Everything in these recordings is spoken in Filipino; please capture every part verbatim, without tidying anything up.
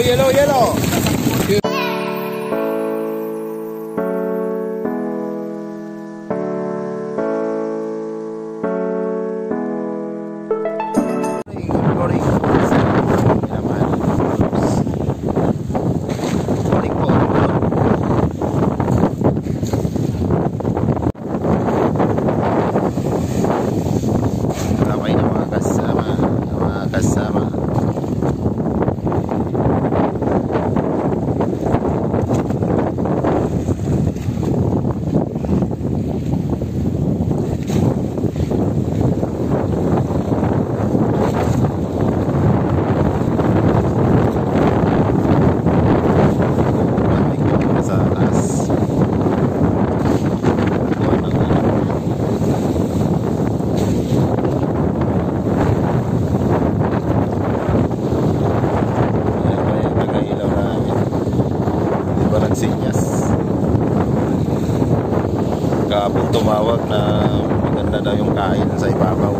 yellow, yellow. Kapag tumawag na maganda daw yung kain sa ibabaw.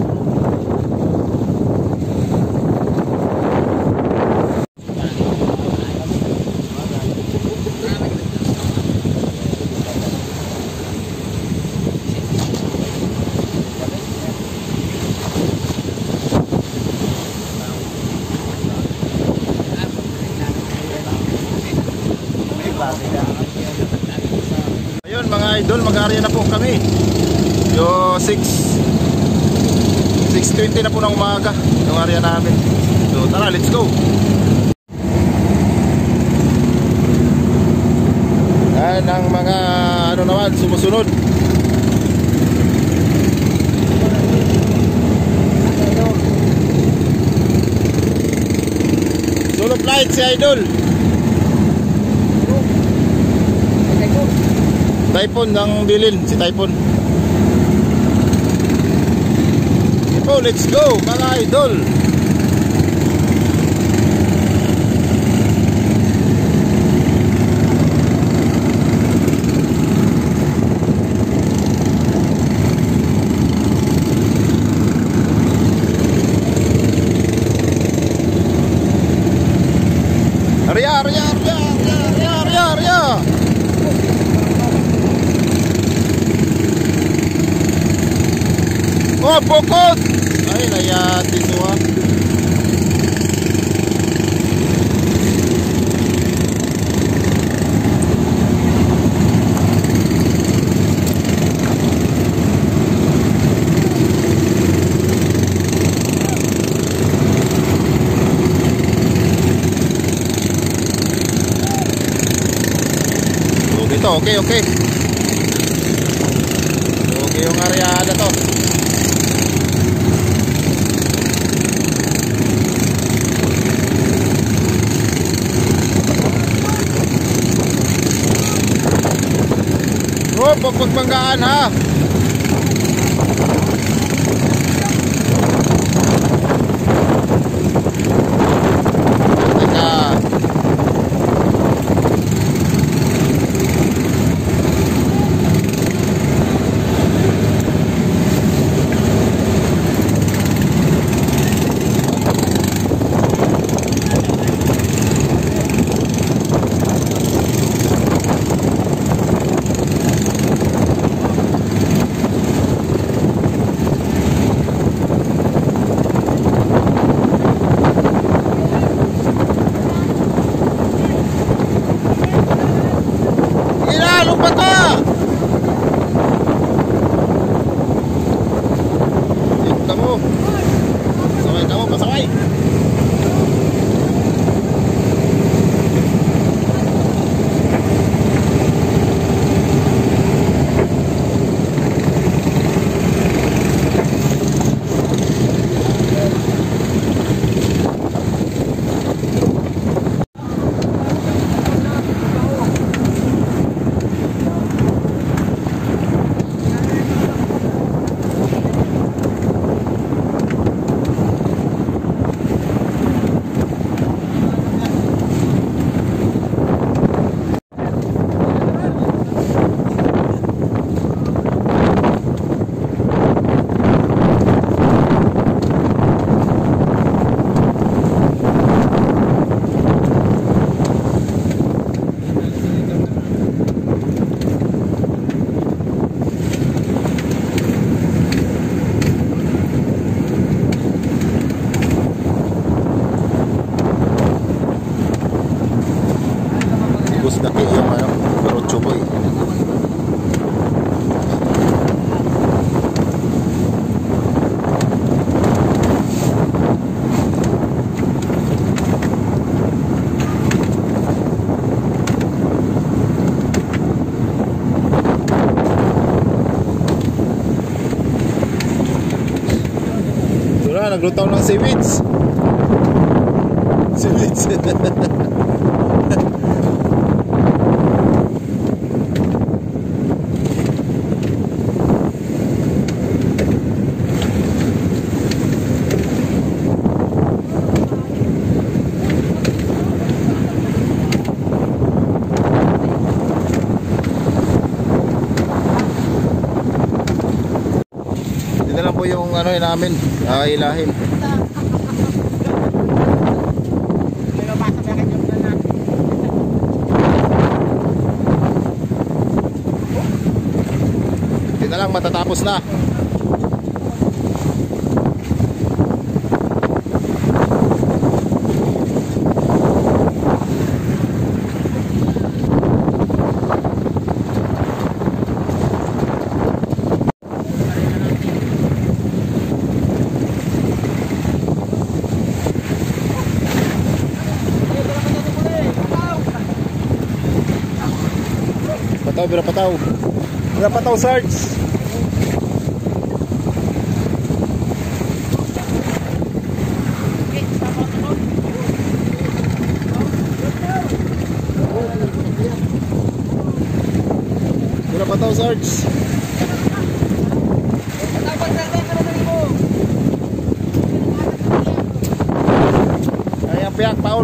Ayun mga idol, mag-area na po kami. Yo six twenty na po ng umaga yung area namin. So tara, let's go. Yan ang mga ano naman sumusunod. Solo flight si idol. Typhoon ng bilin, si Typhoon. So let's go mga idol. Arya, arya, arya, arya, arya, arya. Oh, bukod! Ay, nayati ito ha. So, dito, okay, okay. Okay yung areada to. Oh, pagpagpanggaan ha. Teka. Bus daki yung ano, Barotso Boy. Ito na, naglutaw ng seaweeds. Seaweeds. Dito lang po yung ano namin, uh, ilahin. Dito lang matatapos na. Pataw, bira pataw. Bira pataw, Sarge. Bira pataw, Sarge. Ay, ang piyak, paon.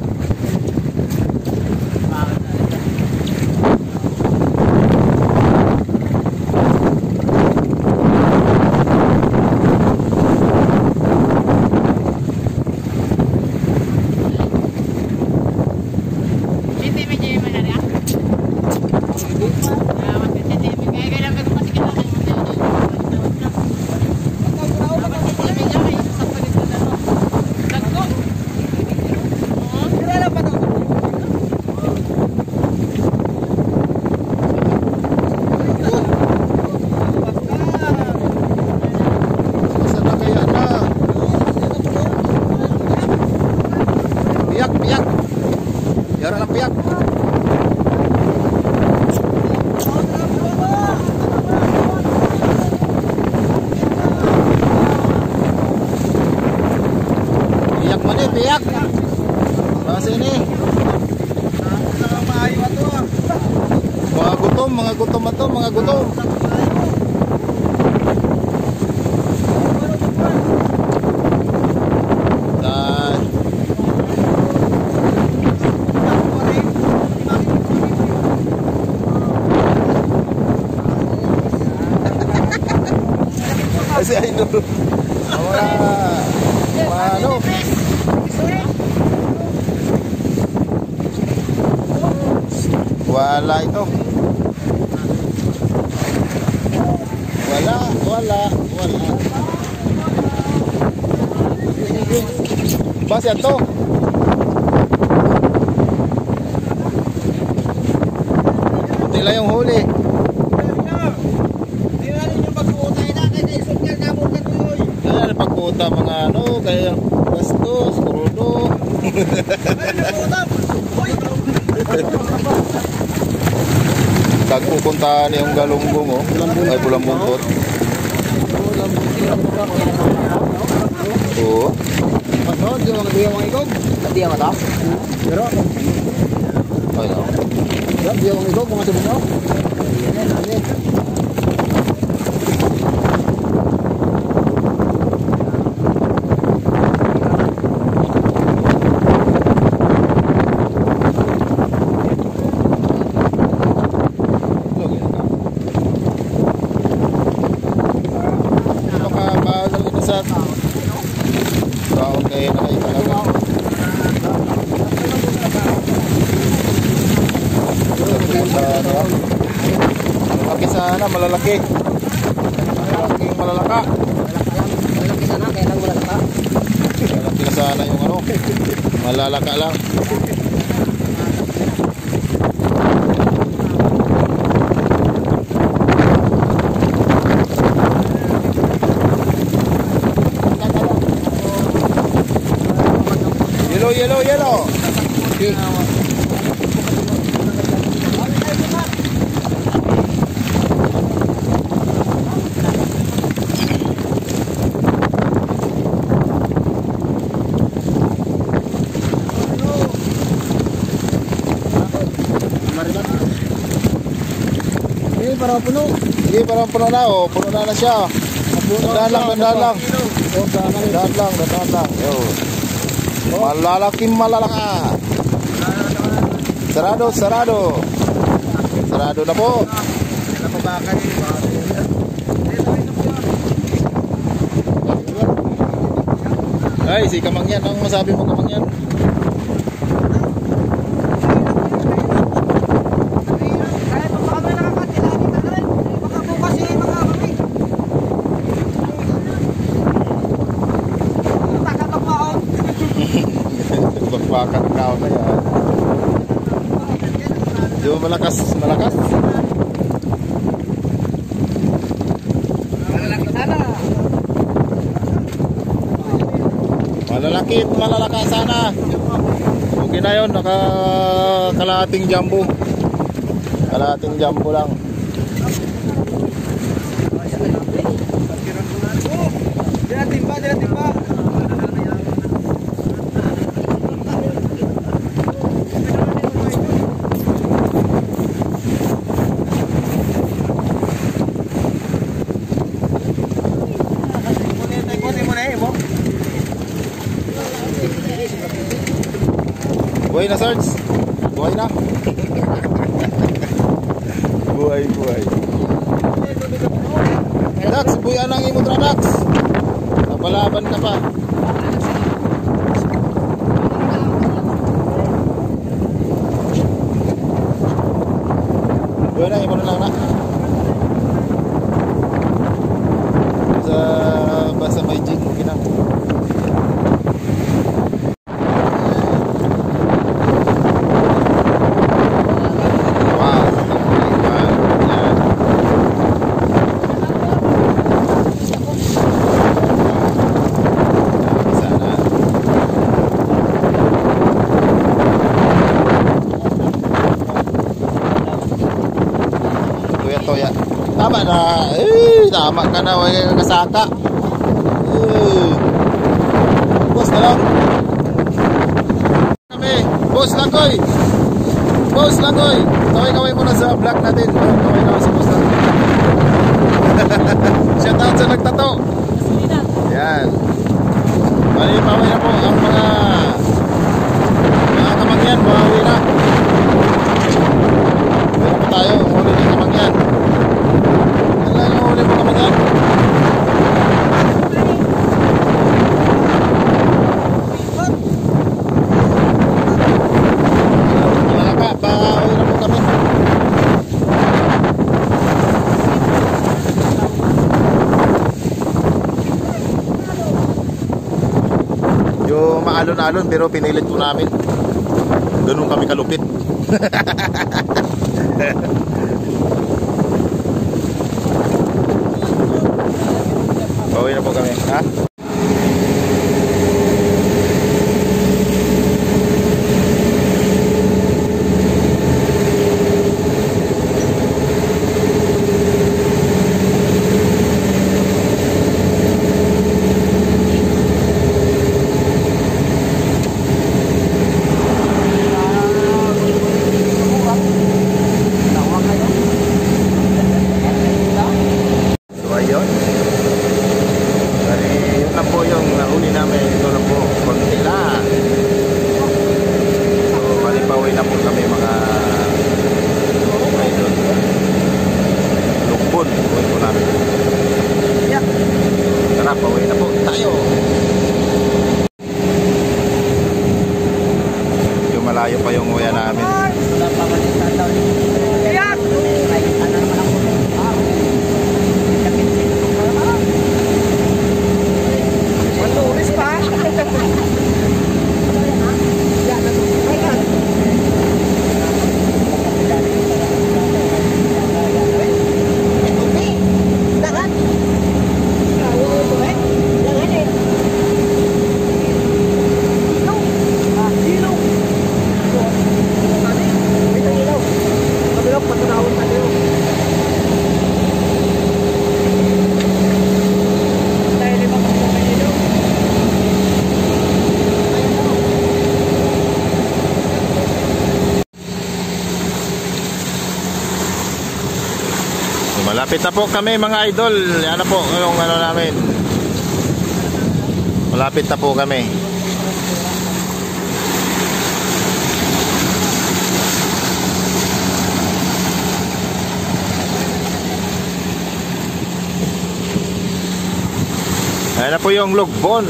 Piyak. Yara na piyak. Piyak man eh, piyak. Basta ini. Mga gutom, mga gutom ato, mga gutom. Si Idol. Wala. Ano? Wala ito. Wala, wala, wala. Basta ito. Buti lang yung huli. Pagkuta mga ano, kaya bastos, kurudo. Tagpupuntahan yung galunggong oh. Ay pulang bungkot. Oo. Pasod, yung mga diya mga igog. Diya mga ta? Pero ay no. Diya mga igog, mga sabi nyo. Ayan, ayan. Baon kayo na kayo talaga. Sana malaki sana, malalaki. Malalaking malalaka. Malaki sana, kaya lang malalaka. Malaki na sana yung ano, malalaka lang. yellow, yellow. Okay. Eh, para puno. Sige, parang puno na. Oh, puno na na siya. Dandan lang, dandan lang. Oh, sana yun. Dandan lang, dandan lang. Yo. Malalaking malalaka. Sarado, sarado. Sarado na po. Ay, si Kamangyan. Ang masabi mo, Kamangyan? Bakbakan kao na yan. Di ba malakas, malakas? Malalaki sana. Malalaki at malalaka sana. Okay na yun, naka kalahating jumbo. Kalahating jumbo lang. Dila timba, dila timba. Buhay na, Sarge. Buhay na. Buhay, buhay. Dax, buhay ang imo tra, Dax. Napalaban ka pa. Buhay na, imo na lang na. Sa basta may jig, kinang. Tama na. Eh, tama ka na. Huwag kang kasaka. Eh. Boss na lang. Kami. Boss Langoy. Boss Langoy. Kaway-kaway muna sa vlog natin. Kaway-kaway sa boss Langoy. Shout out sa nagtato. Yan. Bali-paway na po ang mga mga Kamangyan. Bawi na. Meron po tayo. Huli ng Kamangyan. Wala yung huli mo Kamangyan. Wala ka. Bawi na po kami. Yung maalon-alon pero pinilit po namin. Ganun kami kalupit. Bawi na po kami, ha? Malayo pa yung uya namin. Matulis pa. Malapit na po kami mga idol. Yan na po yung ano namin. Malapit na po kami. Ayan na po yung Lugbon.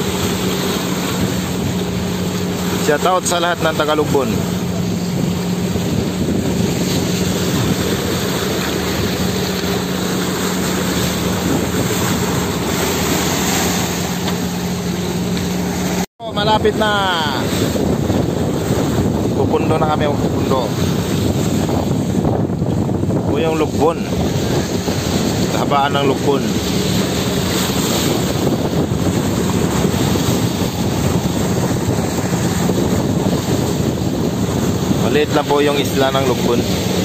Shout out sa lahat ng taga Lugbon. Malapit na. Pupundo na kami, pupundo. O yung Lugbon. Kahabaan ng Lugbon. Maliit lang po yung isla ng Lugbon.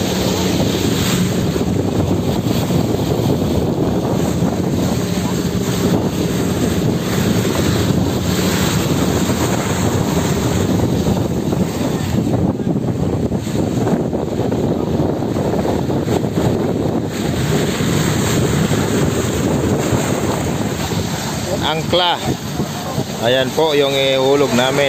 Angkla. Ayan po yung ihulog namin.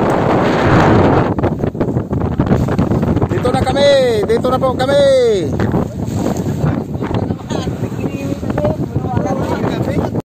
Dito na po kami.